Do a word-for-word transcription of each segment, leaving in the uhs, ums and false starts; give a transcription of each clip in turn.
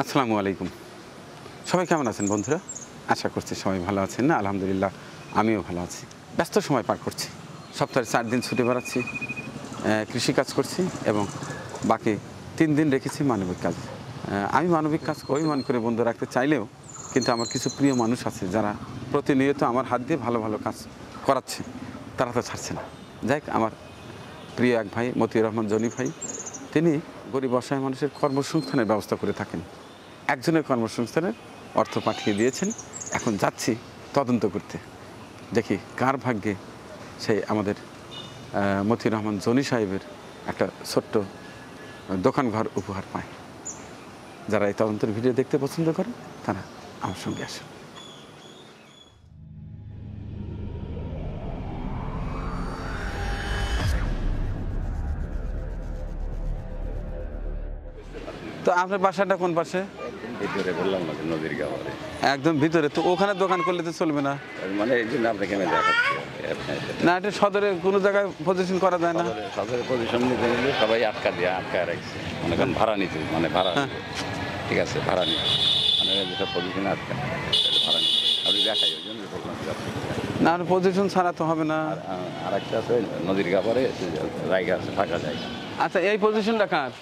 আসসালামু আলাইকুম। সবাই কেমন আছেন বন্ধুরা? আশা করছি সবাই ভালো আছেন। না, আলহামদুলিল্লাহ আমিও ভালো আছি। ব্যস্ত সময় পার করছি, সপ্তাহে চার দিন ছুটি বেড়াচ্ছি, কৃষিকাজ করছি এবং বাকি তিন দিন রেখেছি মানবিক কাজ। আমি মানবিক কাজ অভিমান করে বন্ধ রাখতে চাইলেও কিন্তু আমার কিছু প্রিয় মানুষ আছে যারা প্রতিনিয়ত আমার হাত দিয়ে ভালো ভালো কাজ করাচ্ছে, তারা তো ছাড়ছে না। যাই হোক, আমার প্রিয় এক ভাই মতিউর রহমান জনি ভাই, তিনি গরিব অসহায় মানুষের কর্মসংস্থানের ব্যবস্থা করে থাকেন। একজনের কর্মসংস্থানের অর্থ পাঠিয়ে দিয়েছেন, এখন যাচ্ছি তদন্ত করতে, দেখি কার ভাগ্যে সেই আমাদের মতিউর রহমান জনি সাহেবের একটা ছোট্ট দোকানঘর উপহার পায়। যারা এই তদন্তের ভিডিও দেখতে পছন্দ করেন তারা আমার সঙ্গে আসেন। তো আপনার বাসাটা কোন পাশে? ভিতরে বললাম না, নদীর গাওয়ারে একদম ভিতরে। তো ওখানে দোকান করলে তো চলবে না, মানে এই জন্য আপনাকে আমি দেখাচ্ছি। না এটা সদরে কোনো জায়গায় পজিশন করা যায় না? সদরের পজিশন নিতে নিলে সবাই আটকা দিয়ে আটকা রাখছে, মনে করেন ভাড়া নিতে, মানে ভাড়া ঠিক আছে, ভাড়া নিতে মানে যেসব পজিশনে আটকা ভাড়া নিতে আপনি দেখাই, ওই জন্য বললাম না, আর পজিশন ছাড়া তো হবে না। আর একটা আছে নদীর গাওয়ারে জায়গা আছে, ফাঁকা জায়গা। আচ্ছা, এই পজিশনটা কার?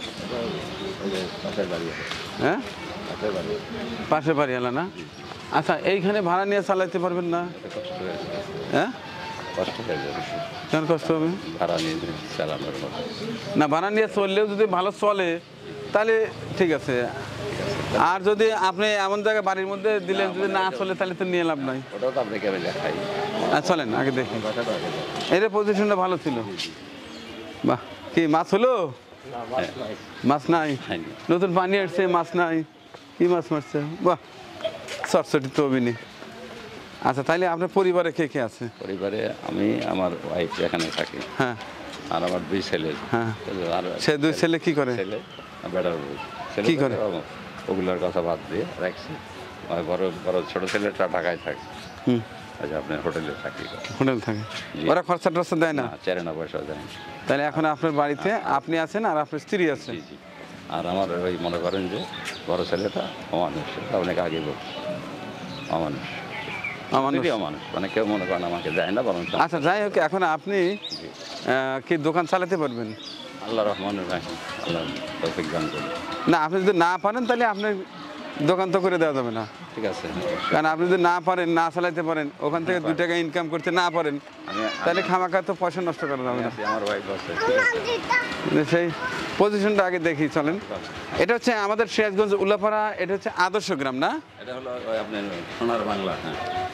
পাশের বাড়ি আছে। হ্যাঁ, পাশের বাড়ি, পাশের বাড়ি এলা না? আচ্ছা, এইখানে ভাড়া নিয়ে চালাইতে পারবেন না? কষ্ট হয়ে যাবে। হ্যাঁ, কষ্ট হয়ে যাবে। কেন কষ্ট হবে? ভাড়া নিয়ে চালানোর মতো না, ভাড়া নিয়ে চললেও যদি ভালো চলে তাহলে ঠিক আছে, আর যদি আপনি এমন জায়গায় বাড়ির মধ্যে দিলেন যদি না চলে তাহলে তো নিয়ে লাভ নাই। ওটাও তো আপনাকে আমি দেখাই। আর চলেন আগে দেখি। এর পজিশনটা ভালো ছিল। বাহ, কি মাছ হলো? মাছ নাই, নতুন পানি আসছে, মাছ নাই, কি মাছ মারছে? বাহ, চটচটি তো অভিনী। আচ্ছা, তাইলে আপনার পরিবারে কে কে আছে? পরিবারে আমি, আমার ওয়াইফ এখানে থাকি, হ্যাঁ, আর আমার দুই ছেলে। হ্যাঁ, আর সে দুই ছেলে কি করে? ছেলে বেড়ার কি করে? ওগুলোর কথা বাদ দিয়ে রাখছি। বড় বড় ছোট ছেলেটা ঢাকায় থাকে। হুম, আচ্ছা, আপনার হোটেলে চাকরি করে। হোটেল থাকে। ওরা খরচা টরচা দেয় না? চারে না পয়সা দেয়। তাহলে এখন আপনার বাড়িতে আপনি আছেন আর আপনার স্ত্রী আছেন? জি জি। আর আমার ওই মনে করেন যে বড় ছেলেটা অমানুষ, অনেক আগে বলছি অমানুষ, অমানুষ অমানুষ, মানে কেউ মনে করেন আমাকে যায় না বরং। আচ্ছা, যাই হোক, এখন আপনি কি দোকান চালাতে পারবেন? আল্লাহ রহমানুর রাহিম, আল্লাহ তৌফিক দান করুন। না, আপনি যদি না পারেন তাহলে আপনার দোকান তো করে দেওয়া যাবে না। ঠিক আছে, কারণ আপনি যদি না পারেন, না চালাতে পারেন, ওখান থেকে দুই টাকা ইনকাম করতে না পারেন, তাহলে খামাখা তো পয়সা নষ্ট করা যাবে না। আমার ওয়াইফ আছে, সেই পজিশনটা আগে দেখি, চলেন। এটা হচ্ছে আমাদের সিরাজগঞ্জ উল্লাপাড়া, এটা হচ্ছে আদর্শ গ্রাম না? এটা হলো আপনার সোনার বাংলা। হ্যাঁ,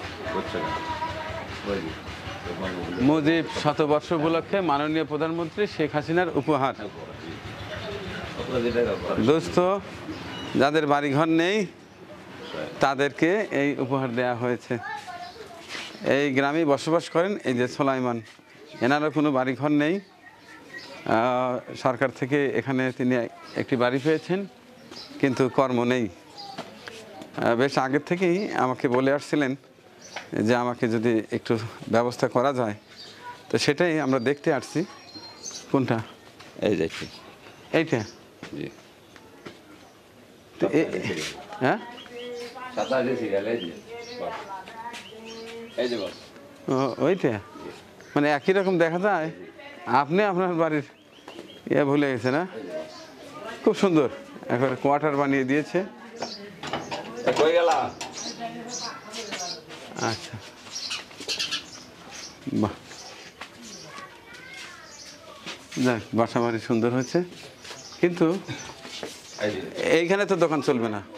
মুজিব শতবর্ষ উপলক্ষে মাননীয় প্রধানমন্ত্রী শেখ হাসিনার উপহার। দোস্ত, যাদের বাড়িঘর নেই তাদেরকে এই উপহার দেয়া হয়েছে। এই গ্রামেই বসবাস করেন এই যে সোলাইমান, এনারও কোনো বাড়িঘর নেই। সরকার থেকে এখানে তিনি একটি বাড়ি পেয়েছেন, কিন্তু কর্ম নেই। বেশ আগের থেকেই আমাকে বলে আসছিলেন যে আমাকে যদি একটু ব্যবস্থা করা যায়, তো সেটাই আমরা দেখতে আসছি। কোনটা? এই দেখছি, এইটা? জি। হ্যাঁ, ওইটা মানে একই রকম দেখা যায়। আপনি আপনার বাড়ির ইয়ে ভুলে গেছে না? খুব সুন্দর এখন কোয়ার্টার বানিয়ে দিয়েছে। আচ্ছা, বাহ, যাক, বাসা বাড়ি সুন্দর হয়েছে, কিন্তু এইখানে তো দোকান চলবে না।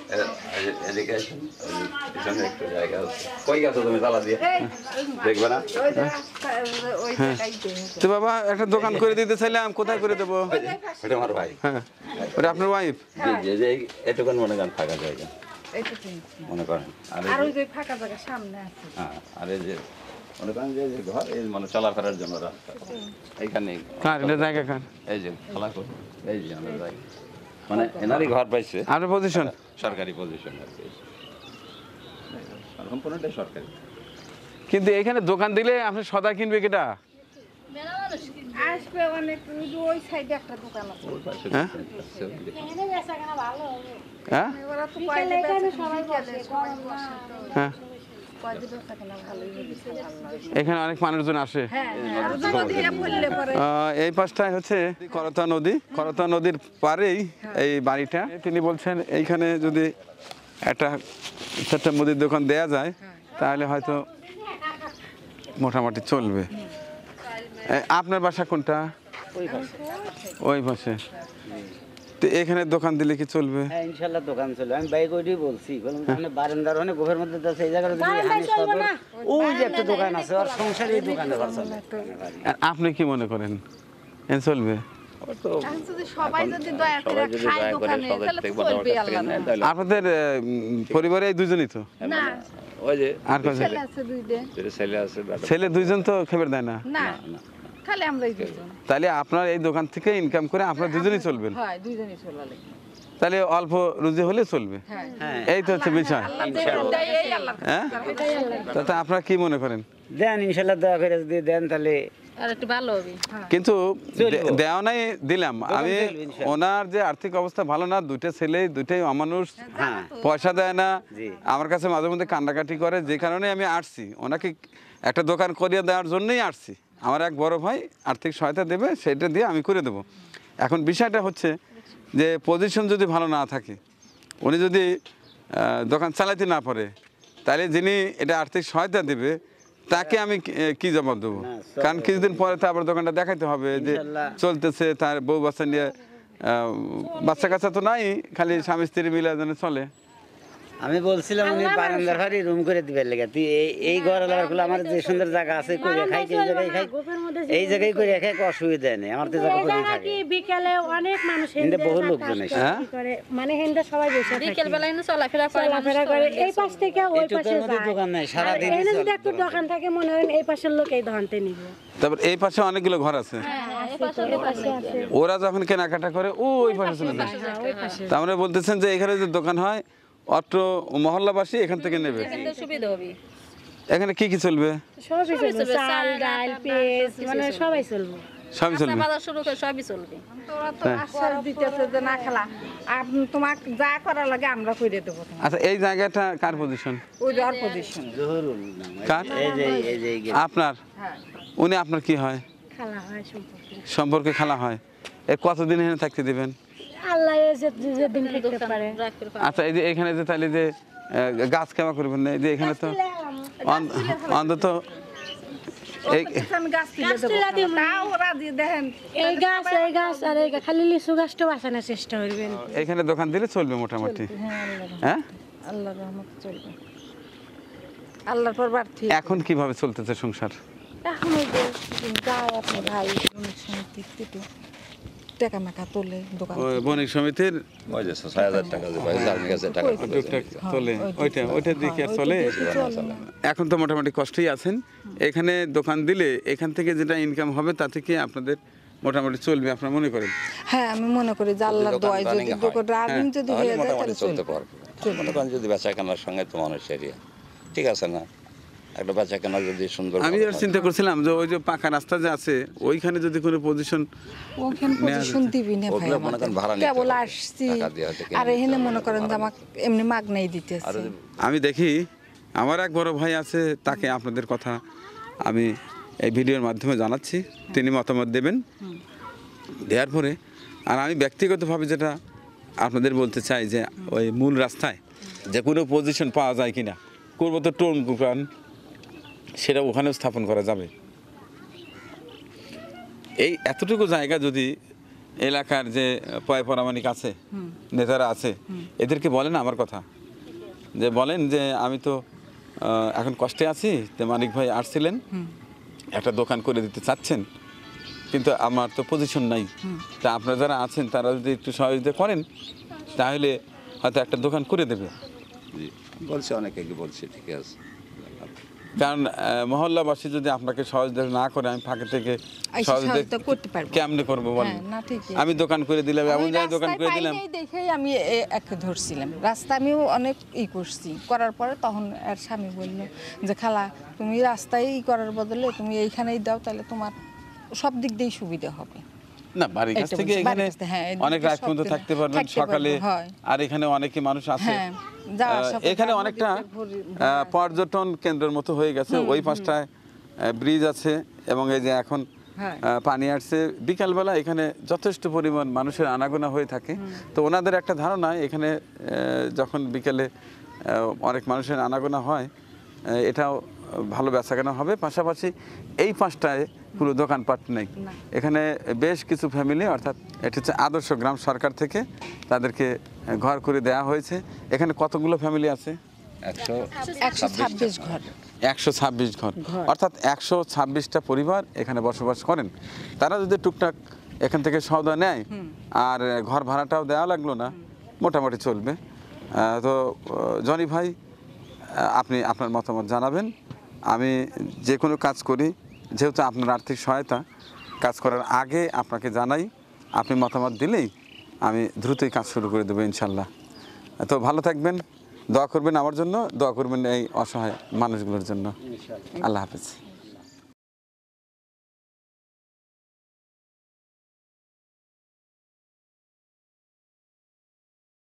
তো বাবা, একটা দোকান করে দিতে চাইলাম, কোথায় করে দেবো? আমার ভাই। হ্যাঁ, ওটা আপনার ওয়াইফ? এটুকুন মনে করেন ফাঁকা জায়গা, মনে করেন। আর ফাঁকা জায়গা সামনে আছে। হ্যাঁ, আর এই যে মনে করেন যে ঘর, এই মানে চলাফেরার জন্য রাস্তা এইখানে। কার জায়গা? কার? এই যে খেলা করুন, এই যে আমাদের জায়গা, মানে এনারই ঘর পাইছে। আপনার পজিশন? সরকারি পজিশন আর কি, সম্পূর্ণটাই সরকারি। কিন্তু এখানে দোকান দিলে আপনি সদা কিনবে কেটা? আসবে অনেক ওই যে ওই সাইডে একটা দোকান আছে হ্যাঁ হ্যাঁ ওরা তো কয়েকদিন এখানে বেচা- সবাই বিকেলে বসে, সবাই গরম বসে না। তো। হ্যাঁ কয়েকদিন বেচা কেনা ভালোই হয়েছে, ভালো লাগে। এখানে অনেক মানুষজন আসে হ্যাঁ, হ্যাঁ, আর যদি নদীটা পড়লে পরে আহ, এই পাশটায় হচ্ছে করতা নদী করতা নদীর পারেই এই বাড়িটা তিনি বলছেন এইখানে যদি একটা ছোট্ট মুদির দোকান দেয়া যায় তাহলে হয়তো মোটামুটি চলবে এ, আপনার বাসা কোনটা ওই পাশে তো এখানে দোকান দিলে কি চলবে হ্যাঁ ইনশাল্লাহ দোকান চলে আমি বাইক ওইটাই বলছি বললাম তাহলে বারান্দার অনেক গোফের মধ্যে তো আছে, এই জায়গাটা যদি হানি সদর ওই যে একটা দোকান আছে আর সংসারে এই দোকানে চলে আর আপনি কি মনে করেন এ চলবে এখন যদি সবাই যদি দয়া করে সবাই যদি খায় দয়া করে দোকানে সবাই তাহলে থেকে তো বড় চলবে কাছ থেকে আল্লাহ নেয়, তাহলে আপনাদের আহ, উম, পরিবারে এই দুজনই তো না ওই যে আর কজন ছেলে আছে দুইটা যেটা ছেলে আছে বেটা ছেলে দুইজন তো খেবার দেয় না না খালি আমরাই দুজন তাহলে আপনার এই দোকান থেকে ইনকাম করে আপনার দুজনই চলবেন হয় দুইজনই চলালে তাহলে অল্প রুজি হলে চলবে হ্যাঁ হ্যাঁ এই তো হচ্ছে বিষয় দেয় এই আল্লাহ হ্যাঁ তাতে আপনারা কি মনে করেন দেন ইনশাল্লাহ দয়া করে যদি দেন তাহলে আর একটু ভালো হবে কিন্তু চলবো। দে- দেওয়া নাই দিলাম আমি চলবে ইনশাআল্লাহ। ওনার যে আর্থিক অবস্থা ভালো না দুইটা ছেলে দুইটাই অমানুষ হ্যাঁ পয়সা দেয় না জি। আমার কাছে মাঝে মধ্যে কান্নাকাটি করে যে কারণে আমি আসছি ওনাকে একটা দোকান করিয়ে দেওয়ার জন্যই আসছি আমার এক বড় ভাই আর্থিক সহায়তা দেবে সেটা দিয়ে আমি করে দেবো এখন বিষয়টা হচ্ছে যে পজিশন যদি ভালো না থাকে উনি যদি আহ, দোকান চালাতে না পারে তাহলে যিনি এটা আর্থিক সহায়তা দেবে তাকে আমি কি- এ, কি জবাব দেবো না, সব- কারণ কিছুদিন পরে তো আবার দোকানটা দেখাইতে হবে যে ইনশাল্লাহ। চলতেছে তার বউ বাচ্চা নিয়ে আহ, বাচ্চা কাচ্চা তো নাই খালি স্বামী স্ত্রী মিলে যেন চলে আমি বলছিলাম উনি বারান্দার ভারি রুম করে দিবে লেগে তুই এই এই ঘর এলাকাগুলো আমার যে সুন্দর জায়গা আছে করে খাই এই জায়গায় খাই এই জায়গায় করে খাই কোনো অসুবিধা নেই আমার তো জায়গা করেই জায়গা থাকে কি বিকেলে অনেক মানুষ হিন্দে হেন্দে বহু যাতায়াত লোকজন এসে। হ্যাঁ? করে মানে হেন্দে সবাই বসে থাকে বিকেল বেলা এনে চলাফেরা করে চলাফেরা করে এই পাশ থেকে ওই এইটুকুর পাশে মধ্যে যায় দোকান নাই, আর সারাদিন এখানে যদি চলে একটু দোকান থাকে মনে হয় এই পাশের লোক এই দোকানতে নিব তারপর এই পাশে অনেকগুলো ঘর আছে এই পাশে আছে ওরা যখন কেনাকাটা করে ও ওই পাশে চলে যায় ওই পাশে তার মানে বলতেছেন যে এখানে যে দোকান হয় অত্র মহল্লাবাসী এখান থেকে নেবে সুবিধা হবে এখানে কি কি চলবে সবই চলবে চাল ডাল পেঁয়াজ মানে সবাই চলবে সবই চলবে বাজার শুরু করে সবই চলবে তোরা তো আশ্বাস দিতেছে যে না খেলা আপনি তোমাকে যা করা লাগে আমরা করে দেবো তোমার আচ্ছা এই জায়গাটা কার পজিশন ওই যার পজিশন জহুরুল নাম। কার এই যে এই যে এই যে- আপনার হ্যাঁ উনি আপনার কি হয় খালা হয় সম্পর্কে সম্পর্কে খালা হয় এ কতদিন এখানে থাকতে দিবেন আল্লাহ এ যে যে দিন থাকতে পারে আচ্ছা এই যে এখানে যে তাহলে যে আহ, গাছ কেমন করবেন না এই যে এখানে তো অন- অন্তত এই আমি গাছ তুলে দেবো তাও রাজি দেখেন এই গাছ এই গাছ আর এই গা- খালি লিচু গাছটা বাঁচানোর চেষ্টা করবেন এখানে দোকান দিলে চলবে মোটামুটি হ্যাঁ আল্লাহর রহমত চলবে আল্লাহর পর প্রার্থী এখন কিভাবে চলতেছে সংসার এখন ওই যে যায় আপনার ভাই অনেক সময় টিকতে টাকা মাকা তোলে দোকান ওই বণিক সমিতির ওই যে ছয় হাজার টাকা যে পয়সা আপনার কাছে টাকা টুকটাক চলে ওইটা ওইটা দেখে আর চলে এখন তো মোটামুটি কষ্টই আছেন এখানে দোকান দিলে এখান থেকে যেটা ইনকাম হবে তা থেকে আপনাদের মোটামুটি চলবে আপনারা মনে করেন হ্যাঁ আমি মনে করি যে আল্লাহর দোকান দোয়ায় যদি running হয়, দোকান রানিং যদি তাহলে হয়ে যায় মোটামুটি তাহলে চলতে চলবে পারবে মনে করেন যদি বেচা কেনার সঙ্গে তো মানুষের এরিয়া ঠিক আছে না একটা বেচা কেনা যদি সুন্দর আমি ভালো আর হয়। চিন্তা করছিলাম যে ওই যে পাকা রাস্তা যে আছে ওইখানে যদি কোনো পজিশন ওখানে পজিশন দিবি না ভাই ওগুলো মনে আমাদের। করেন ভাড়া নিতে কেবল হবে। আসছি টাকা দিয়ে হয়তো কিনে আর নিতে এখানে হবে, মনে করেন যে ভাড়া আমাকে এমনি মাগনাই আর দিতেছে যদি আমি দেখি আমার এক বড় ভাই আছে তাকে আপনাদের কথা আমি এই ভিডিওর মাধ্যমে জানাচ্ছি তিনি মতামত দেবেন দেওয়ার পরে আর আমি ব্যক্তিগতভাবে যেটা আপনাদের বলতে চাই যে ওই মূল রাস্তায় যে কোনো পজিশন পাওয়া যায় কিনা করবো তো টোন দোকান সেটা ওখানেও স্থাপন করা যাবে এই এতটুকু জায়গা যদি এলাকার যে পয় পরামানিক আছে নেতারা আছে এদেরকে বলেন আমার কথা যে বলেন যে আমি তো আহ, এখন কষ্টে আছি তো মানিক ভাই আসছিলেন একটা দোকান করে দিতে চাচ্ছেন কিন্তু আমার তো পজিশন নাই তা আপনারা যারা আছেন তারা যদি একটু সহযোগিতা করেন তাহলে হয়তো একটা দোকান করে দেবে জি, বলছে অনেকে কি বলছে ঠিক আছে কারণ আহ, মহল্লাবাসী যদি আপনাকে সহযোগিতা না করে আমি ফাঁকে থেকে আইসা সহযোগিতা করতে পারবো। কেমনে করবো বলেন হ্যাঁ, না, ঠিকই। আমি দোকান করে দিলাম এমন ওই জায়গায় দোকান রাস্তায় করে পাই দিলাম নাই দেখেই আমি এ- একে ধরছিলাম রাস্তা আমিও অনেক ই করছি করার পরে তখন আর স্বামী বললো যে খালা তুমি রাস্তায় ই করার বদলে তুমি এইখানেই দাও তাহলে তোমার সব দিক দিয়েই সুবিধা হবে। না বাড়ির কাছ এইটা থেকে বলছি, এখানে বাড়ির কাছ থেকে, হ্যাঁ, এদিকে অনেক রাত সব পর্যন্ত দিনে থাকতে পারবেন, থাকতে পারবো, সকালে হয়। আর এখানে অনেকে মানুষ আছে। হ্যাঁ, যাওয়া আহ, আসা এখানে করতে অনেকটা নদীতে ঘুরি- আহ, পর্যটন কেন্দ্রের মতো হয়ে গেছে। ওই পাশটায় ব্রিজ আছে এবং এই যে এখন হ্যাঁ। আহ, পানি আসছে, বিকালবেলা এখানে যথেষ্ট পরিমাণ মানুষের আনাগোনা হয়ে থাকে। তো ওনাদের একটা ধারণা এখানে আহ, যখন বিকেলে আহ, অনেক মানুষের আনাগোনা হয়, আহ, এটাও ভালো বেচাকেনা হবে। পাশাপাশি এই পাশটায় পুরো দোকানপাট নেই, এখানে বেশ কিছু ফ্যামিলি, অর্থাৎ এটি হচ্ছে আদর্শ গ্রাম সরকার থেকে তাদেরকে ঘর করে দেওয়া হয়েছে। এখানে কতগুলো ফ্যামিলি আছে? একশো একশো ছাব্বিশ ঘর। একশো ছাব্বিশ ঘর, অর্থাৎ একশো ছাব্বিশটা পরিবার এখানে বসবাস করেন। তারা যদি টুকটাক এখান থেকে সওদা নেয় আর ঘর ভাড়াটাও দেওয়া লাগলো না, মোটামুটি চলবে। আহ, তো আহ, জনি ভাই, আহ, আপনি আপনার মতামত জানাবেন। আমি যে কোনো কাজ করি, যেহেতু আপনার আর্থিক সহায়তা, কাজ করার আগে আপনাকে জানাই, আপনি মতামত দিলেই আমি দ্রুতই কাজ শুরু করে দেবো ইনশাল্লাহ। তো ভালো থাকবেন, দোয়া করবেন আমার জন্য, দোয়া করবেন এই অসহায় মানুষগুলোর জন্য। আল্লাহ হাফেজ।